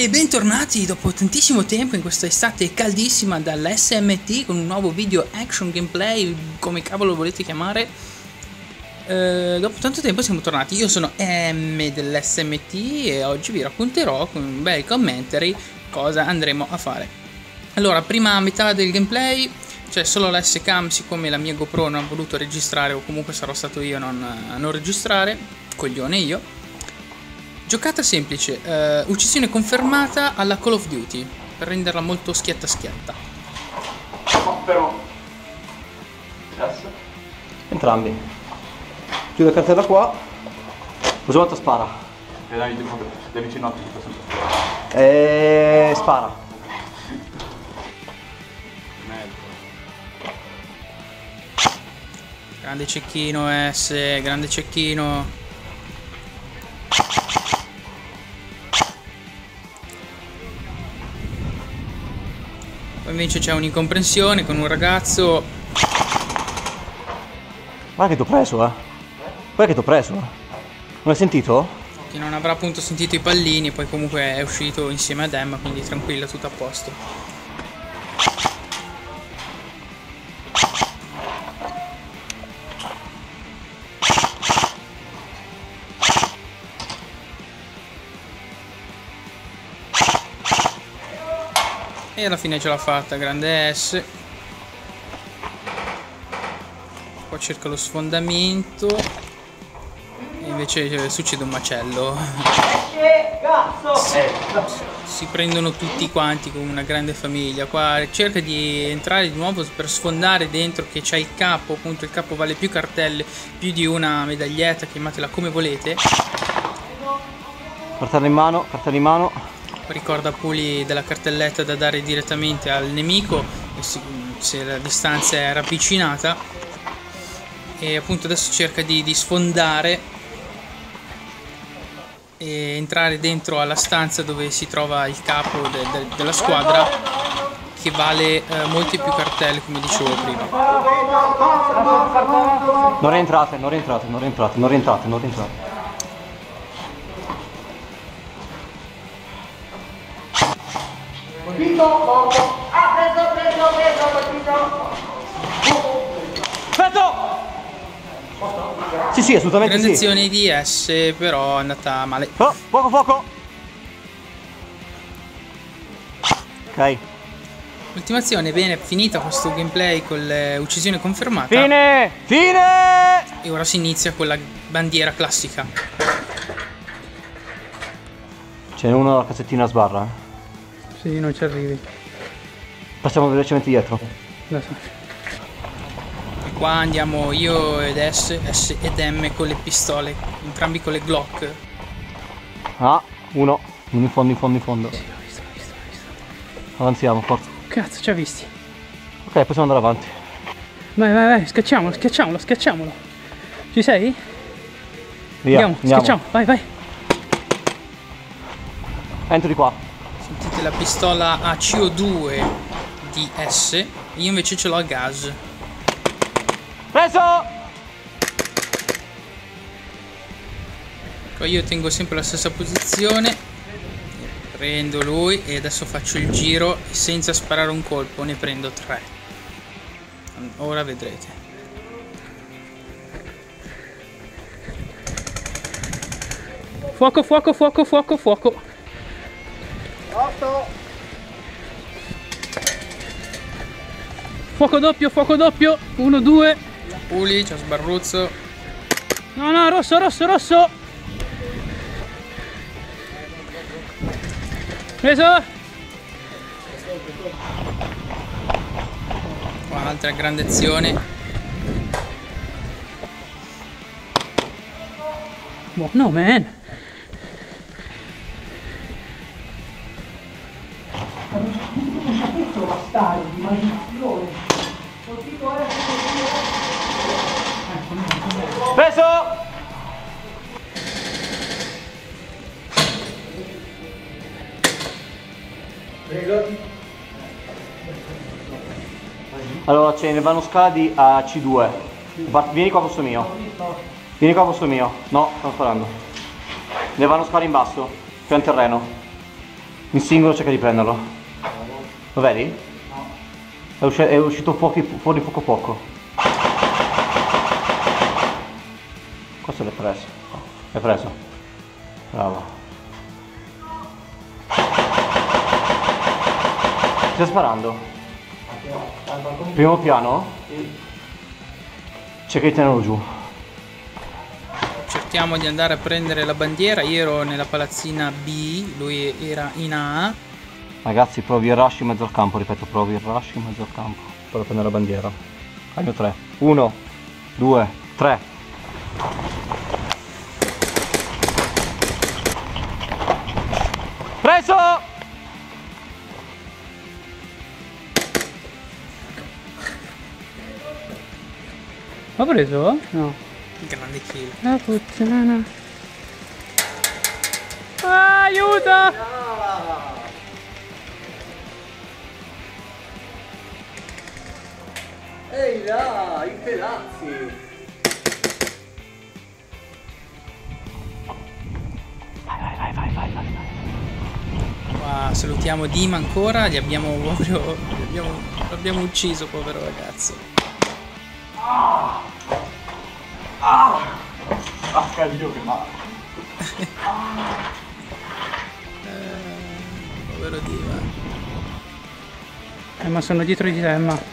E bentornati dopo tantissimo tempo in questa estate caldissima dall'SMT con un nuovo video action gameplay, come cavolo lo volete chiamare. Dopo tanto tempo siamo tornati, io sono M dell'SMT e oggi vi racconterò con un bel commentary cosa andremo a fare. Allora, prima metà del gameplay c'è solo la S-Cam, siccome la mia GoPro non ha voluto registrare, o comunque sarò stato io a non registrare, coglione io. Giocata semplice, uccisione confermata alla Call of Duty, per renderla molto schietta schietta. No, però. Adesso? Entrambi. Chiudo la cartella qua. Così quanto spara? E dai vicino a te. Spara. Grande cecchino S, grande cecchino. Poi invece c'è un'incomprensione con un ragazzo. Guarda che t'ho preso, Guarda che t'ho preso, Non hai sentito? Che non avrà appunto sentito i pallini, poi comunque è uscito insieme ad Emma, quindi tranquilla, tutto a posto. E alla fine ce l'ha fatta, grande S. Qua cerca lo sfondamento e invece succede un macello. Si prendono tutti quanti come una grande famiglia. Qua cerca di entrare di nuovo per sfondare dentro, che c'è il capo, appunto il capo vale più cartelle, più di una medaglietta, chiamatela come volete. Cartella in mano, cartella in mano. Ricorda puli della cartelletta da dare direttamente al nemico se la distanza è ravvicinata, e appunto adesso cerca di sfondare e entrare dentro alla stanza dove si trova il capo della squadra, che vale molte più cartelle, come dicevo prima. Non rientrate, non rientrate, non rientrate, non rientrate, non rientrate. Aspetta! Sì, assolutamente Grande sì. azione di S, però è andata male. Oh, fuoco! Ok. Ultimazione, bene, finita questo gameplay con l'uccisione confermata. Fine! E ora si inizia con la bandiera classica. C'è uno alla cassettina a sbarra. Sì, non ci arrivi. Passiamo velocemente dietro. E qua andiamo io ed S ed M con le pistole, entrambi con le Glock. Ah, uno in fondo. Sì, l'ho visto. Avanziamo, forza. Cazzo, ci ha visti. Ok, possiamo andare avanti. Vai, schiacciamolo. Ci sei? Via, Andiamo. Schiacciamo, vai. Entro di qua. Sentite la pistola a CO2 di S, io invece ce l'ho a gas. Preso! Poi io tengo sempre la stessa posizione, prendo lui e adesso faccio il giro e senza sparare un colpo ne prendo 3. Ora vedrete. Fuoco. Fuoco doppio. 1, 2. Puli, c'è sbarruzzo. No, rosso. Preso. Qua un'altra grande azione. No, man. Preso! Allora ce ne vanno scadi a C2. Vieni qua al posto mio. No, stanno sparando. Ne vanno scadi in basso. Pian terreno. In singolo cerca di prenderlo. Lo vedi? No. È uscito fuori poco poco. Questo l'hai preso. L'hai preso. Bravo. Stai sparando? Primo piano? Cerca di tenerlo giù. Cerchiamo di andare a prendere la bandiera. Io ero nella palazzina B, lui era in A. Ragazzi, provi il rush in mezzo al campo, ripeto, provi il rush in mezzo al campo. Vado a prendere la bandiera. Cagno 3. 1, 2, 3. Preso! L'ho preso? No. Grande kill. La puttana. Ah, aiuto! Ehi là, i pedazzi! Vai. Qua salutiamo Dima ancora, gli abbiamo proprio. L'abbiamo ucciso, povero ragazzo. Cazzo che male. Povero Dima. Ma sono dietro di te, ma.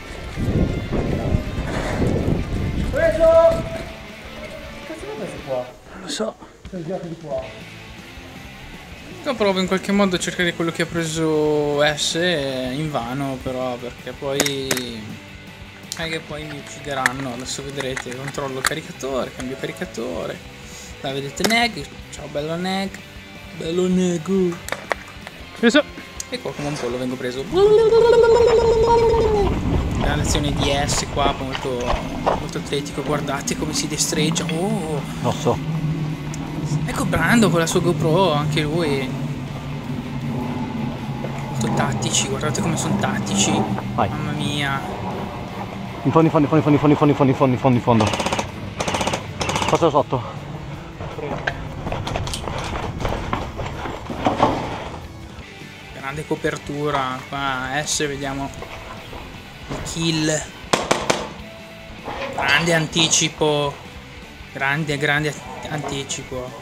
Preso! Cazzo l'ho preso qua? Non lo so. Sei girato di qua. Io provo in qualche modo a cercare quello che ha preso S, invano però, perché poi mi uccideranno. Adesso vedrete. Controllo il caricatore, cambio caricatore. La vedete Neg. Ciao bello Neg. Bello Neg. Preso. E qua come un pollo vengo preso. Una lezione di S qua, molto atletico. Guardate come si destreggia. Oh, Lo so. ecco Brando con la sua GoPro, anche lui. Molto tattici, guardate come sono tattici. Vai. Mamma mia. In fondo. Passalo sotto. Grande copertura. Qua S vediamo il kill. Grande anticipo. Grande anticipo.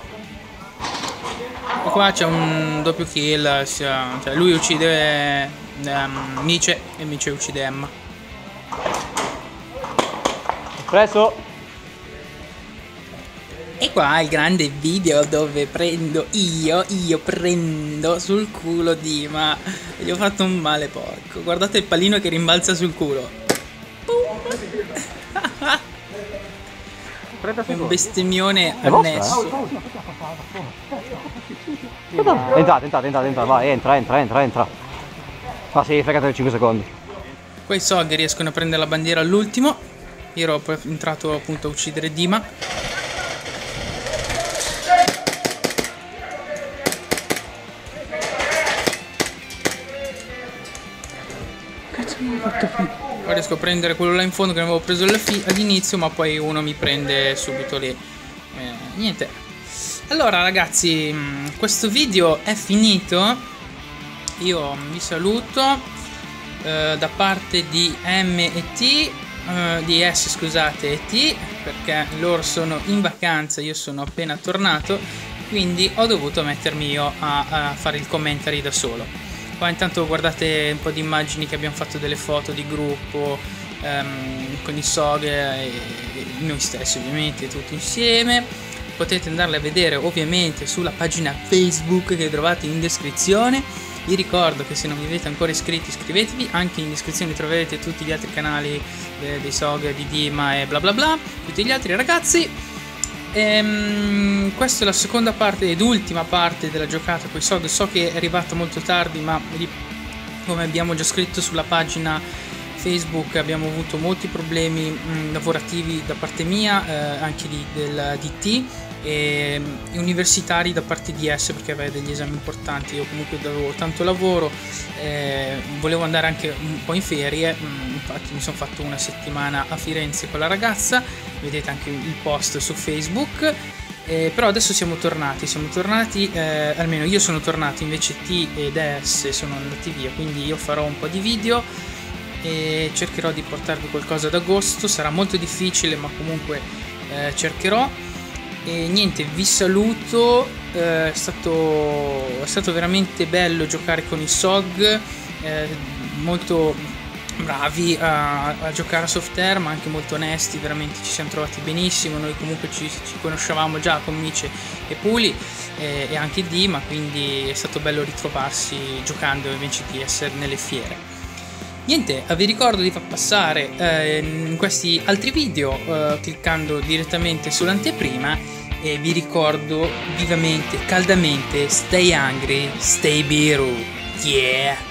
E qua c'è un doppio kill. Cioè lui uccide Mice e Mice uccide Emma. Preso. E qua il grande video dove prendo io prendo sul culo Dima. E gli ho fatto un male porco. Guardate il pallino che rimbalza sul culo. Un bestemmione annesso. Entrate, vai, entra. Ah sì, fregate 5 secondi. Qua i Sog riescono a prendere la bandiera all'ultimo. Io ero entrato appunto a uccidere Dima. Cazzo mi ha fatto finire. Qua riesco a prendere quello là in fondo che ne avevo preso all'inizio, ma poi uno mi prende subito lì. Niente. Allora ragazzi, questo video è finito. Io vi saluto da parte di M e T, di S scusate e T, perché loro sono in vacanza, io sono appena tornato, quindi ho dovuto mettermi io a fare il commentary da solo. Qua intanto guardate un po' di immagini che abbiamo fatto, delle foto di gruppo con i Sog e noi stessi ovviamente tutti insieme. Potete andarle a vedere ovviamente sulla pagina Facebook che trovate in descrizione. Vi ricordo che se non vi avete ancora iscritti iscrivetevi, anche in descrizione troverete tutti gli altri canali dei Sog, di Dima e bla bla bla, tutti gli altri ragazzi. Questa è la seconda parte ed ultima parte della giocata con i Sog. So che è arrivata molto tardi, ma come abbiamo già scritto sulla pagina Facebook abbiamo avuto molti problemi lavorativi da parte mia, anche del DT, e universitari da parte di S, perché aveva degli esami importanti. Io comunque avevo tanto lavoro, volevo andare anche un po' in ferie, infatti mi sono fatto una settimana a Firenze con la ragazza, vedete anche il post su Facebook. Però adesso siamo tornati, almeno io sono tornato, invece T ed S sono andati via, quindi io farò un po' di video e cercherò di portarvi qualcosa ad agosto. Sarà molto difficile, ma comunque cercherò. E niente, vi saluto. È stato veramente bello giocare con i SOG, molto bravi a giocare a Softair, ma anche molto onesti, veramente ci siamo trovati benissimo. Noi comunque ci conoscevamo già con Mice e Puli e anche Dima, quindi è stato bello ritrovarsi giocando invece di essere nelle fiere. Niente, vi ricordo di far passare in questi altri video cliccando direttamente sull'anteprima, e vi ricordo vivamente, caldamente, stay hungry, stay biru, yeah!